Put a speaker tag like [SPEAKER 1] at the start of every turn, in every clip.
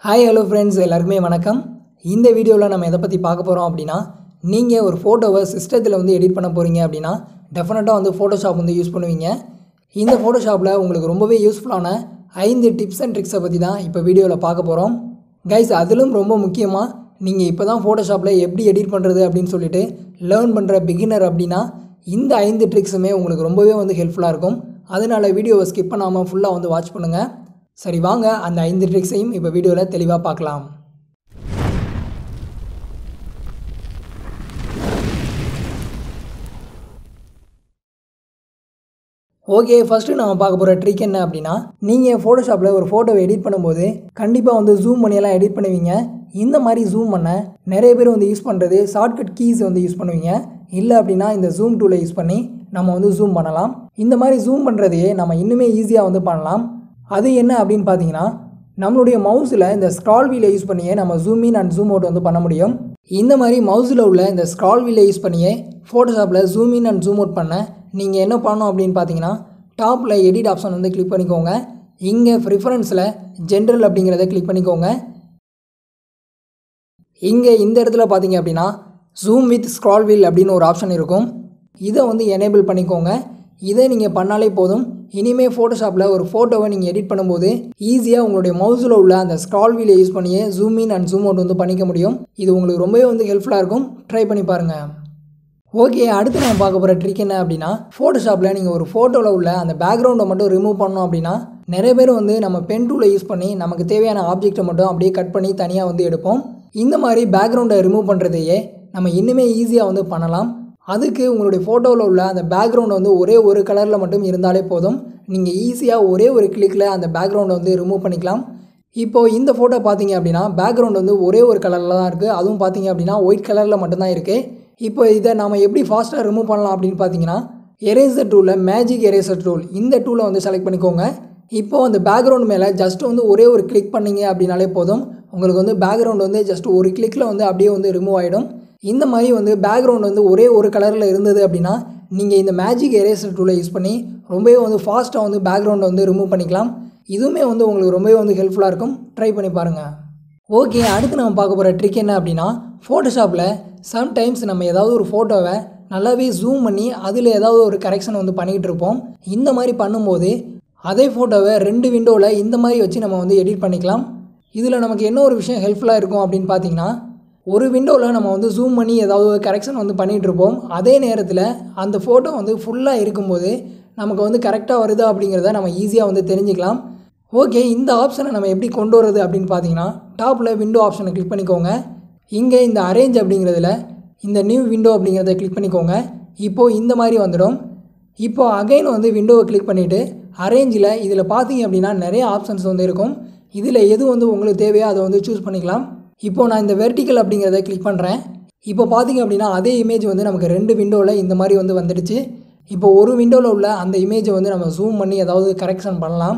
[SPEAKER 1] Hi hello friends, எல்லாருக்குமே வணக்கம். இந்த வீடியோவில் நம்ம எதை பற்றி பார்க்க போகிறோம் அப்படின்னா, நீங்கள் ஒரு ஃபோட்டோவை சிஸ்டத்தில் வந்து எடிட் பண்ண போகிறீங்க அப்படின்னா டெஃபினட்டாக வந்து ஃபோட்டோஷாப் வந்து யூஸ் பண்ணுவீங்க. இந்த ஃபோட்டோஷாப்பில் உங்களுக்கு ரொம்பவே யூஸ்ஃபுல்லான 5 டிப்ஸ் அண்ட் ட்ரிக்ஸை பற்றி தான் இப்போ வீடியோவில் பார்க்க போகிறோம். கைஸ், அதிலும் ரொம்ப முக்கியமாக நீங்கள் இப்போ தான் ஃபோட்டோஷாப்பில் எப்படி எடிட் பண்ணுறது அப்படின்னு சொல்லிட்டு லேர்ன் பண்ணுற பிகினர் அப்படின்னா இந்த 5 ட்ரிக்ஸுமே உங்களுக்கு ரொம்பவே வந்து ஹெல்ப்ஃபுல்லாக இருக்கும். அதனால் வீடியோவை ஸ்கிப் பண்ணாமல் ஃபுல்லாக வந்து வாட்ச் பண்ணுங்கள். சரி, வாங்க அந்த 5 ட்ரிக்ஸையும் இப்போ வீடியோவில் தெளிவாக பார்க்கலாம். ஓகே, ஃபஸ்ட்டு நம்ம பார்க்க போகிற ட்ரிக் என்ன அப்படின்னா, நீங்கள் ஃபோட்டோஷாப்பில் ஒரு ஃபோட்டோவை எடிட் பண்ணும்போது கண்டிப்பாக வந்து ஜூம் பண்ணியெல்லாம் எடிட் பண்ணுவீங்க. இந்த மாதிரி ஜூம் பண்ண நிறைய பேர் வந்து யூஸ் பண்ணுறது ஷார்ட்கட் கீஸ் வந்து யூஸ் பண்ணுவீங்க. இல்லை அப்படின்னா இந்த ஜூம் டூலை யூஸ் பண்ணி நம்ம வந்து ஜூம் பண்ணலாம். இந்த மாதிரி ஜூம் பண்ணுறதையே நம்ம இன்னுமே ஈஸியாக வந்து பண்ணலாம். அது என்ன அப்படின்னு பார்த்தீங்கன்னா, நம்மளுடைய மவுஸில் இந்த ஸ்க்ரால் வீலை யூஸ் பண்ணியே நம்ம zoom in and zoom out வந்து பண்ண முடியும். இந்த மாதிரி மவுஸில் உள்ள இந்த ஸ்க்ரால் வீலை யூஸ் பண்ணியே ஃபோட்டோஷாப்பில் zoom in and zoom out பண்ண நீங்கள் என்ன பண்ணணும் அப்படின்னு பார்த்தீங்கன்னா, டாப்பில் எடிட் ஆப்ஷன் வந்து கிளிக் பண்ணிக்கோங்க. இங்கே ப்ரிஃபரன்ஸில் ஜென்ரல் அப்படிங்கிறத கிளிக் பண்ணிக்கோங்க. இங்கே இந்த இடத்துல பார்த்தீங்க அப்படின்னா ஜூம் வித் ஸ்க்ரால் வீல் அப்படின்னு ஒரு ஆப்ஷன் இருக்கும். இதை வந்து எனேபிள் பண்ணிக்கோங்க. இதை நீங்கள் பண்ணாலே போதும். இனிமேல் ஃபோட்டோஷாப்பில் ஒரு ஃபோட்டோவை நீங்கள் எடிட் பண்ணும்போது ஈஸியாக உங்களுடைய மவுஸில் உள்ள அந்த ஸ்க்ரால் வீலை யூஸ் பண்ணியே zoom in and zoom out வந்து பண்ணிக்க முடியும். இது உங்களுக்கு ரொம்பவே வந்து ஹெல்ப்ஃபுல்லாக இருக்கும். ட்ரை பண்ணி பாருங்கள். ஓகே, அடுத்து நம்ம பார்க்க போகிற ட்ரிக் என்ன அப்படின்னா, ஃபோட்டோஷாப்பில் நீங்கள் ஒரு ஃபோட்டோவில் உள்ள அந்த பேக்ரவுண்டை மட்டும் ரிமூவ் பண்ணணும் அப்படின்னா நிறைய பேர் வந்து நம்ம பென் டூலை யூஸ் பண்ணி நமக்கு தேவையான ஆப்ஜெக்டை மட்டும் அப்படியே கட் பண்ணி தனியாக வந்து எடுப்போம். இந்த மாதிரி பேக்ரவுண்டை ரிமூவ் பண்ணுறதையே நம்ம இன்னுமே ஈஸியாக வந்து பண்ணலாம். அதுக்கு உங்களுடைய ஃபோட்டோவில் உள்ள அந்த பேக்ரவுண்ட் வந்து ஒரே ஒரு கலரில் மட்டும் இருந்தாலே போதும். நீங்கள் ஈஸியாக ஒரே ஒரு கிளிக்கில் அந்த பேக்ரவுண்டை வந்து ரிமூவ் பண்ணிக்கலாம். இப்போது இந்த ஃபோட்டோ பார்த்தீங்க அப்படின்னா பேக்ரவுண்ட் வந்து ஒரே ஒரு கலரில் தான் இருக்குது. அதுவும் பார்த்தீங்க அப்படின்னா ஒயிட் கலரில் மட்டும்தான் இருக்குது. இப்போ இதை நம்ம எப்படி ஃபாஸ்ட்டாக ரிமூவ் பண்ணலாம் அப்படின்னு பார்த்தீங்கன்னா, எரேசர் டூலில் மேஜிக் எரேசர் டூல் இந்த டூலை வந்து செலக்ட் பண்ணிக்கோங்க. இப்போது அந்த பேக்ரவுண்ட் மேலே ஜஸ்ட் வந்து ஒரே ஒரு கிளிக் பண்ணிங்க அப்படின்னாலே போதும். உங்களுக்கு வந்து பேக்ரவுண்ட் வந்து ஜஸ்ட் ஒரு கிளிக்கில் வந்து அப்படியே வந்து ரிமூவ் ஆகிடும். இந்த மாதிரி வந்து பேக்ரவுண்ட் வந்து ஒரே ஒரு கலரில் இருந்தது அப்படின்னா நீங்கள் இந்த மேஜிக் எரேசர் டூலை யூஸ் பண்ணி ரொம்பவே வந்து ஃபாஸ்ட்டாக வந்து பேக்ரவுண்டை வந்து ரிமூவ் பண்ணிக்கலாம். இதுவுமே வந்து உங்களுக்கு ரொம்பவே வந்து ஹெல்ப்ஃபுல்லாக இருக்கும். ட்ரை பண்ணி பாருங்கள். ஓகே, அடுத்து நம்ம பார்க்க போகிற ட்ரிக் என்ன அப்படின்னா, ஃபோட்டோஷாப்பில் சம்டைம்ஸ் நம்ம ஏதாவது ஒரு ஃபோட்டோவை நல்லாவே ஜூம் பண்ணி அதில் ஏதாவது ஒரு கரெக்ஷன் வந்து பண்ணிக்கிட்டு இருப்போம். இந்த மாதிரி பண்ணும்போது அதே ஃபோட்டோவை 2 விண்டோவில் இந்த மாதிரி வச்சு நம்ம வந்து எடிட் பண்ணிக்கலாம். இதில் நமக்கு என்ன ஒரு விஷயம் ஹெல்ப்ஃபுல்லாக இருக்கும் அப்படின்னு பார்த்தீங்கன்னா, ஒரு விண்டோவில் நம்ம வந்து ஜூம் பண்ணி ஏதாவது ஒரு கரெக்ஷன் வந்து பண்ணிகிட்ருப்போம். அதே நேரத்தில் அந்த ஃபோட்டோ வந்து ஃபுல்லாக இருக்கும்போது நமக்கு வந்து கரெக்டாக வருதா அப்படிங்கிறத நம்ம ஈஸியாக வந்து தெரிஞ்சுக்கலாம். ஓகே, இந்த ஆப்ஷனை நம்ம எப்படி கொண்டு வரது அப்படின்னு பார்த்தீங்கன்னா, டாப்பில் விண்டோ ஆப்ஷனை கிளிக் பண்ணிக்கோங்க. இங்கே இந்த அரேஞ்ச் அப்படிங்கிறதுல இந்த நியூ விண்டோ அப்படிங்கிறத கிளிக் பண்ணிக்கோங்க. இப்போது இந்த மாதிரி வந்துடும். இப்போது அகைன் வந்து விண்டோவை கிளிக் பண்ணிவிட்டு அரேஞ்சில் இதில் பார்த்தீங்க அப்படின்னா நிறைய ஆப்ஷன்ஸ் வந்து இருக்கும். இதில் எது வந்து உங்களுக்கு தேவையோ அதை வந்து சூஸ் பண்ணிக்கலாம். இப்போது நான் இந்த வெர்டிக்கல் அப்படிங்கிறத கிளிக் பண்ணுறேன். இப்போ பார்த்தீங்க அப்படின்னா அதே இமேஜ் வந்து நமக்கு 2 விண்டோவில் இந்த மாதிரி வந்து வந்துடுச்சு. இப்போ ஒரு விண்டோவில் உள்ள அந்த இமேஜை வந்து நம்ம ஜூம் பண்ணி ஏதாவது கரெக்ஷன் பண்ணலாம்.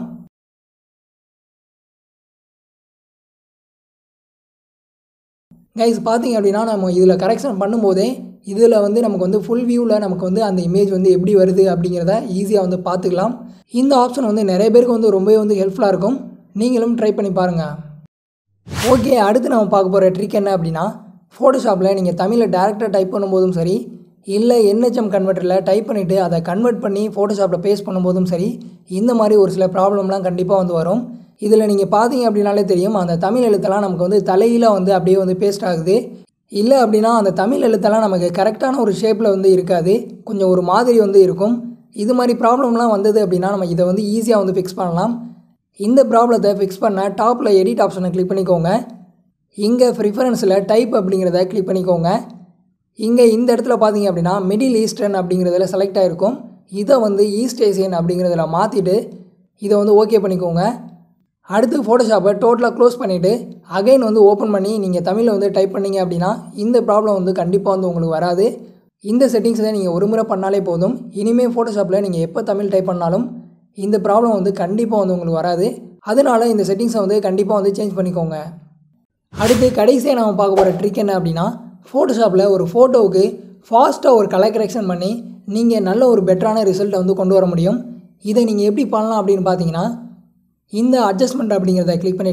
[SPEAKER 1] கைஸ், பார்த்தீங்க அப்படின்னா நம்ம இதில் கரெக்ஷன் பண்ணும்போதே இதில் வந்து நமக்கு வந்து ஃபுல் வியூவில் நமக்கு வந்து அந்த இமேஜ் வந்து எப்படி வருது அப்படிங்கிறத ஈஸியாக வந்து பார்த்துக்கலாம். இந்த ஆப்ஷன் வந்து நிறைய பேருக்கு வந்து ரொம்பவே வந்து ஹெல்ப்ஃபுல்லாக இருக்கும். நீங்களும் ட்ரை பண்ணி பாருங்கள். ஓகே, அடுத்து நம்ம பார்க்க போகிற ட்ரிக் என்ன அப்படின்னா, ஃபோட்டோஷாப்பில் நீங்கள் தமிழில் டேரெக்டாக டைப் பண்ணும்போதும் சரி, இல்லை NHM கன்வெர்ட்டரில் டைப் பண்ணிவிட்டு அதை கன்வெர்ட் பண்ணி ஃபோட்டோஷாப்பில் பேஸ்ட் பண்ணும்போதும் சரி, இந்த மாதிரி ஒரு சில ப்ராப்ளம்லாம் கண்டிப்பாக வந்து வரும். இதில் நீங்கள் பார்த்தீங்க அப்படின்னாலே தெரியும், அந்த தமிழ் எழுத்தெல்லாம் நமக்கு வந்து தலையில் வந்து அப்படியே வந்து பேஸ்ட் ஆகுது. இல்லை அப்படின்னா அந்த தமிழ் எழுத்தெல்லாம் நமக்கு கரெக்டான ஒரு ஷேப்பில் வந்து இருக்காது, கொஞ்சம் ஒரு மாதிரி வந்து இருக்கும். இது மாதிரி ப்ராப்ளம்லாம் வந்தது அப்படின்னா நம்ம இதை வந்து ஈஸியாக வந்து ஃபிக்ஸ் பண்ணலாம். இந்த ப்ராப்ளத்தை ஃபிக்ஸ் பண்ண டாப்பில் எடிட் ஆப்ஷனை கிளிக் பண்ணிக்கோங்க. இங்கே ப்ரிஃபரன்ஸில் டைப் அப்படிங்கிறத கிளிக் பண்ணிக்கோங்க. இங்கே இந்த இடத்துல பார்த்தீங்க அப்படின்னா மிடில் ஈஸ்டர்ன் அப்படிங்கிறதுல செலக்ட் ஆகிருக்கும். இதை வந்து ஈஸ்ட் ஏசியன் அப்படிங்கிறதுல மாற்றிட்டு இதை வந்து ஓகே பண்ணிக்கோங்க. அடுத்து ஃபோட்டோஷாப்பை டோட்டலாக க்ளோஸ் பண்ணிவிட்டு அகைன் வந்து ஓப்பன் பண்ணி நீங்கள் தமிழில் வந்து டைப் பண்ணிங்க அப்படின்னா இந்த ப்ராப்ளம் வந்து கண்டிப்பாக வந்து உங்களுக்கு வராது. இந்த செட்டிங்ஸை நீங்கள் ஒரு முறை பண்ணாலே போதும். இனிமேல் ஃபோட்டோஷாப்பில் நீங்கள் எப்போ தமிழ் டைப் பண்ணாலும் இந்த ப்ராப்ளம் வந்து கண்டிப்பாக வந்து உங்களுக்கு வராது. அதனால் இந்த செட்டிங்ஸை வந்து கண்டிப்பாக வந்து சேஞ்ச் பண்ணிக்கோங்க. அடுத்து கடைசியாக நம்ம பார்க்க போகிற ட்ரிக் என்ன அப்படின்னா, ஃபோட்டோஷாப்பில் ஒரு ஃபோட்டோவுக்கு ஃபாஸ்ட்டாக ஒரு கலர் கரெக்ஷன் பண்ணி நீங்கள் நல்ல ஒரு பெட்டரான ரிசல்ட்டை வந்து கொண்டு வர முடியும். இதை நீங்கள் எப்படி பண்ணலாம் அப்படின்னு பார்த்தீங்கன்னா, இந்த அட்ஜஸ்ட்மெண்ட் அப்படிங்கிறத கிளிக் பண்ணிவிட்டு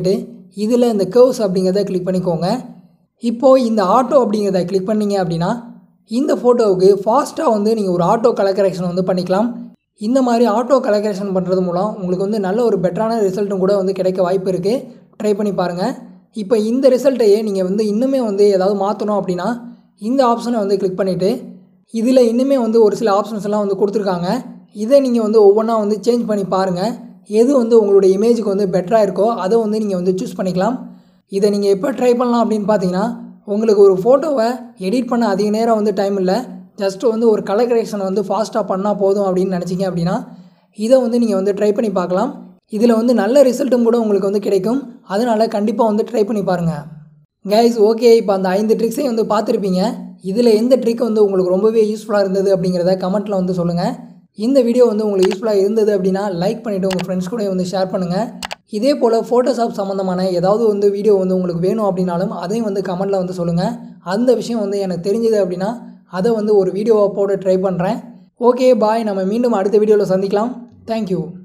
[SPEAKER 1] இதில் இந்த கர்வ்ஸ் அப்படிங்கிறத கிளிக் பண்ணிக்கோங்க. இப்போது இந்த ஆட்டோ அப்படிங்கிறத கிளிக் பண்ணிங்க அப்படின்னா இந்த ஃபோட்டோவுக்கு ஃபாஸ்ட்டாக வந்து நீங்கள் ஒரு ஆட்டோ கலர் கரெக்ஷன் வந்து பண்ணிக்கலாம். இந்த மாதிரி ஆட்டோ கலர் கரெக்ஷன் பண்ணுறது மூலம் உங்களுக்கு வந்து நல்ல ஒரு பெட்டரான ரிசல்ட்டும் கூட வந்து கிடைக்க வாய்ப்பு இருக்குது. ட்ரை பண்ணி பாருங்கள். இப்போ இந்த ரிசல்ட்டையே நீங்கள் வந்து இன்னுமே வந்து ஏதாவது மாற்றணும் அப்படின்னா இந்த ஆப்ஷனை வந்து கிளிக் பண்ணிவிட்டு இதில் இன்னுமே வந்து ஒரு சில ஆப்ஷன்ஸ் எல்லாம் வந்து கொடுத்துருக்காங்க. இதை நீங்கள் வந்து ஒவ்வொன்றா வந்து சேஞ்ச் பண்ணி பாருங்கள். எது வந்து உங்களுடைய இமேஜுக்கு வந்து பெட்டராக இருக்கோ அதை வந்து நீங்கள் வந்து சூஸ் பண்ணிக்கலாம். இதை நீங்கள் எப்போ ட்ரை பண்ணலாம் அப்படின்னு பார்த்தீங்கன்னா உங்களுக்கு ஒரு ஃபோட்டோவை எடிட் பண்ண அதிக நேரம் வந்து டைம் இல்லை, ஜஸ்ட் வந்து ஒரு கலர் கரெக்ஷன் வந்து ஃபாஸ்ட்டாக பண்ணால் போதும் அப்படின்னு நினச்சிங்க அப்படின்னா இதை வந்து நீங்கள் வந்து ட்ரை பண்ணி பார்க்கலாம். இதில் வந்து நல்ல ரிசல்ட்டும் கூட உங்களுக்கு வந்து கிடைக்கும். அதனால் கண்டிப்பாக வந்து ட்ரை பண்ணி பாருங்கள். கைஸ், ஓகே, இப்போ அந்த 5 ட்ரிக்ஸையும் வந்து பார்த்துருப்பீங்க. இதில் எந்த ட்ரிக் வந்து உங்களுக்கு ரொம்பவே யூஸ்ஃபுல்லாக இருந்தது அப்படிங்கிறத கமெண்ட்டில் வந்து சொல்லுங்கள். இந்த வீடியோ வந்து உங்களுக்கு யூஸ்ஃபுல்லாக இருந்தது அப்படின்னா லைக் பண்ணிவிட்டு உங்கள் ஃப்ரெண்ட்ஸ் கூட வந்து ஷேர் பண்ணுங்கள். இதே போல் ஃபோட்டோஷாப் சம்மந்தமான ஏதாவது வந்து வீடியோ வந்து உங்களுக்கு வேணும் அப்படின்னாலும் அதையும் வந்து கமெண்ட்டில் வந்து சொல்லுங்கள். அந்த விஷயம் வந்து எனக்கு தெரிஞ்சது அப்படின்னா அதை வந்து ஒரு வீடியோவை போட ட்ரை பண்ணுறேன். Okay, bye. நம்ம மீண்டும் அடுத்த வீடியோவில் சந்திக்கலாம். தேங்க்யூ.